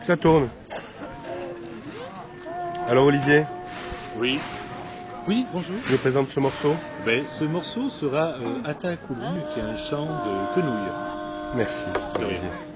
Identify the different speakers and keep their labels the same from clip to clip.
Speaker 1: Ça tourne. Alors Olivier,
Speaker 2: Oui. Oui, bonjour.
Speaker 1: je présente ce morceau.
Speaker 2: Ce morceau sera Atakulun, qui est un chant de quenouille.
Speaker 1: Merci
Speaker 2: De
Speaker 1: Olivier.
Speaker 2: rien.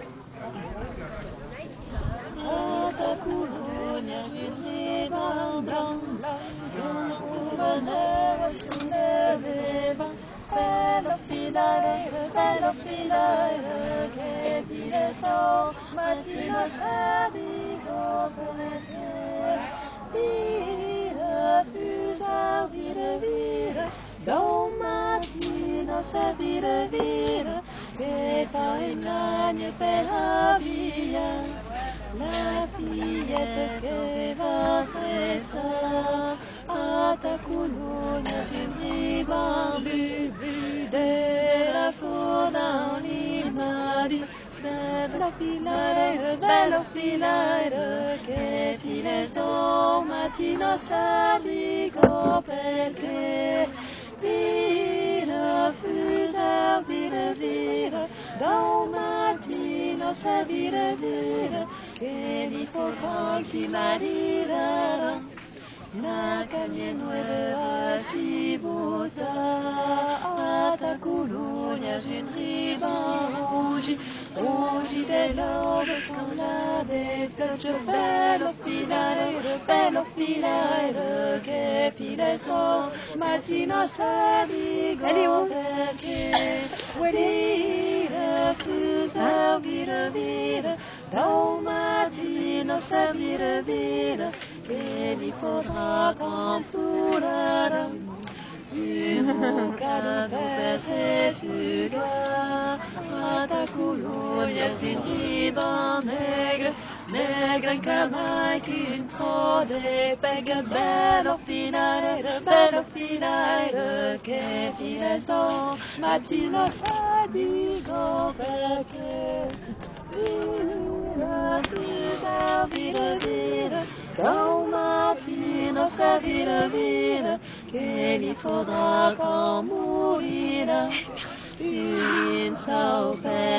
Speaker 3: La fillette che va stressa, Atakulun est bambu, de la fauna animali, bella filaire, che fileso mattino saligo perché vira fusa vira, da un mattino sa vira, che li focan si marira, na cagne nueva si buta, Atakulun un riban rougi de l'aube quand la défloche, bello filaire, che fileso mattino saligo perché vira fusa vira, da un mattino sa vira, che li faudra campurar. Une cadavre celui-là, Atakulun un riban negre comme qu'une trop d'épée, bello filaire, che fileso mattino sadigo perché vira, da un mattino sa vira, che li faudra qu'en mourir une sauve.